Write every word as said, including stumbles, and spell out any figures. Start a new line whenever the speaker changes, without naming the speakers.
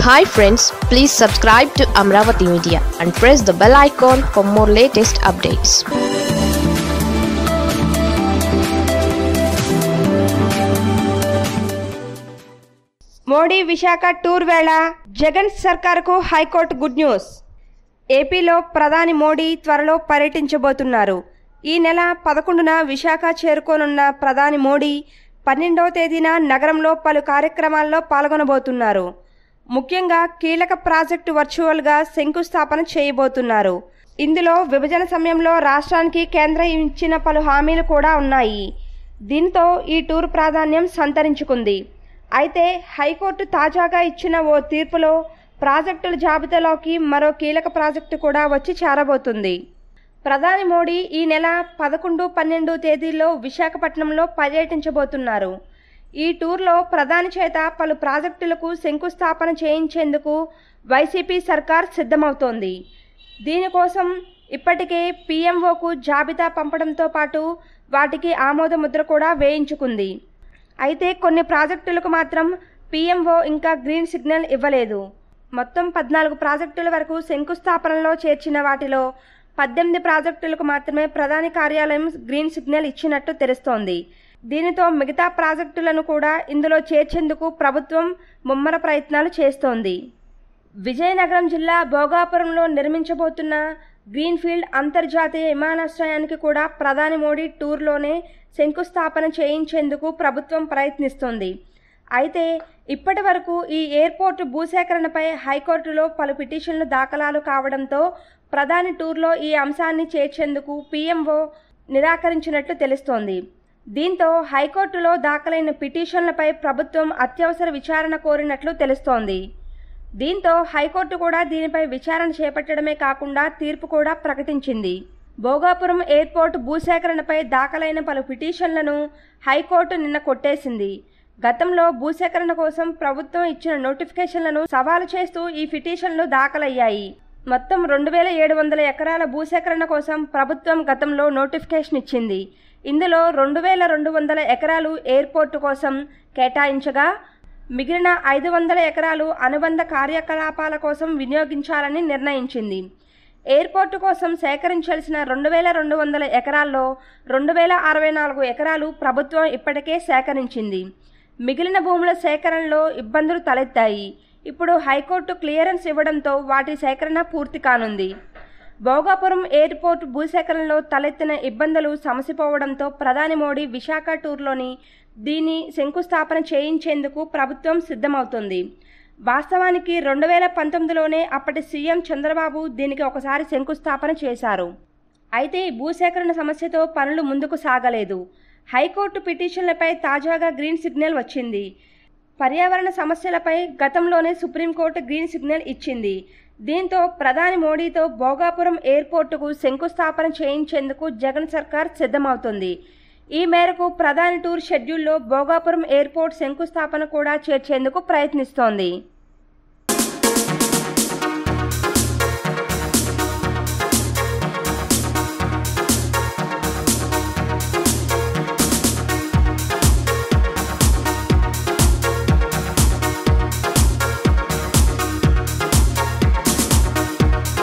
Hi friends, please subscribe to Amaravathi Media and press the bell icon for more latest updates.
Modi Visakha tour వేళ జగన్ సర్కార్కు high court good news. ఏపీలో ప్రధాని మోడీ త్వరలో పర్యటించబోతున్నారు. ఈ నెల పదకొండున విశాఖ చేరుకోనున్న ప్రధాని మోడీ పన్నెండవ తేదీన నగరంలో పలు కార్యక్రమాల్లో పాల్గొనబోతున్నారు. ముఖ్యంగా కీలక ప్రాజెక్టు వర్చువల్గా శంకుస్థాపన చేయబోతున్నారు. ఇందులో విభజన సమయంలో రాష్ట్రానికి కేంద్రం ఇచ్చిన పలు హామీలు కూడా ఉన్నాయి. దీంతో ఈ టూర్ ప్రాధాన్యం సంతరించుకుంది. అయితే హైకోర్టు తాజాగా ఇచ్చిన ఓ తీర్పులో ప్రాజెక్టుల జాబితాలోకి మరో కీలక ప్రాజెక్టు కూడా వచ్చి చేరబోతుంది. ప్రధాని మోడీ ఈ నెల పదకొండు పన్నెండు తేదీల్లో విశాఖపట్నంలో పర్యటించబోతున్నారు. ఈ టూర్లో ప్రధాని చేత పలు ప్రాజెక్టులకు శంకుస్థాపన చేయించేందుకు వైసీపీ సర్కార్ సిద్ధమవుతోంది. దీనికోసం ఇప్పటికే పీఎంఓకు జాబితా పంపడంతో పాటు వాటికి ఆమోద ముద్ర కూడా వేయించుకుంది. అయితే కొన్ని ప్రాజెక్టులకు మాత్రం పీఎంఓ ఇంకా గ్రీన్ సిగ్నల్ ఇవ్వలేదు. మొత్తం పద్నాలుగు ప్రాజెక్టుల వరకు శంకుస్థాపనలో చేర్చిన వాటిలో పద్దెనిమిది ప్రాజెక్టులకు మాత్రమే ప్రధాని కార్యాలయం గ్రీన్ సిగ్నల్ ఇచ్చినట్టు తెలుస్తోంది. దీనితో మిగతా ప్రాజెక్టులను కూడా ఇందులో చేర్చేందుకు ప్రభుత్వం ముమ్మర ప్రయత్నాలు చేస్తోంది. విజయనగరం జిల్లా భోగాపురంలో నిర్మించబోతున్న గ్రీన్ఫీల్డ్ అంతర్జాతీయ విమానాశ్రయానికి కూడా ప్రధాని మోడీ టూర్లోనే శంకుస్థాపన చేయించేందుకు ప్రభుత్వం ప్రయత్నిస్తోంది. అయితే ఇప్పటి వరకు ఈ ఎయిర్పోర్టు భూసేకరణపై హైకోర్టులో పలు పిటిషన్లు దాఖలాలు కావడంతో ప్రధాని టూర్లో ఈ అంశాన్ని చేర్చేందుకు పీఎంఓ నిరాకరించినట్లు తెలుస్తోంది. దీంతో హైకోర్టులో దాఖలైన పిటిషన్లపై ప్రభుత్వం అత్యవసర విచారణ కోరినట్లు తెలుస్తోంది. దీంతో హైకోర్టు కూడా దీనిపై విచారణ చేపట్టడమే కాకుండా తీర్పు కూడా ప్రకటించింది. భోగాపురం ఎయిర్పోర్టు భూసేకరణపై దాఖలైన పలు పిటిషన్లను హైకోర్టు నిన్న కొట్టేసింది. గతంలో భూసేకరణ కోసం ప్రభుత్వం ఇచ్చిన నోటిఫికేషన్లను సవాలు చేస్తూ ఈ పిటిషన్లు దాఖలయ్యాయి. మొత్తం రెండు వేల ఏడు వందల ఎకరాల భూసేకరణ కోసం ప్రభుత్వం గతంలో నోటిఫికేషన్ ఇచ్చింది. ఇందులో రెండు వేల రెండు వందల ఎకరాలు ఎయిర్పోర్టు కోసం కేటాయించగా మిగిలిన ఐదు వందల ఎకరాలు అనుబంధ కార్యకలాపాల కోసం వినియోగించాలని నిర్ణయించింది. ఎయిర్పోర్టు కోసం సేకరించాల్సిన రెండు వేల రెండు వందల ఎకరాల్లో రెండు వేల అరవై నాలుగు ఎకరాలు ప్రభుత్వం ఇప్పటికే సేకరించింది. మిగిలిన భూముల సేకరణలో ఇబ్బందులు తలెత్తాయి. ఇప్పుడు హైకోర్టు క్లియరెన్స్ ఇవ్వడంతో వాటి సేకరణ పూర్తి కానుంది. భోగాపురం ఎయిర్పోర్టు భూసేకరణలో తలెత్తిన ఇబ్బందులు సమసిపోవడంతో ప్రధాని మోడీ విశాఖ టూర్లోని దీన్ని శంకుస్థాపన చేయించేందుకు ప్రభుత్వం సిద్ధమవుతుంది. వాస్తవానికి రెండు వేల పంతొమ్మిదిలోనే అప్పటి సీఎం చంద్రబాబు దీనికి ఒకసారి శంకుస్థాపన చేశారు. అయితే భూసేకరణ సమస్యతో పనులు ముందుకు సాగలేదు. హైకోర్టు పిటిషన్లపై తాజాగా గ్రీన్ సిగ్నల్ వచ్చింది. పర్యావరణ సమస్యలపై గతంలోనే సుప్రీంకోర్టు గ్రీన్ సిగ్నల్ ఇచ్చింది. దీంతో ప్రధాని మోడీతో భోగాపురం ఎయిర్పోర్టుకు శంకుస్థాపన చేయించేందుకు జగన్ సర్కార్ సిద్ధమవుతుంది. ఈ మేరకు ప్రధాని టూర్ షెడ్యూల్లో భోగాపురం ఎయిర్పోర్ట్ శంకుస్థాపన కూడా చేర్చేందుకు ప్రయత్నిస్తోంది.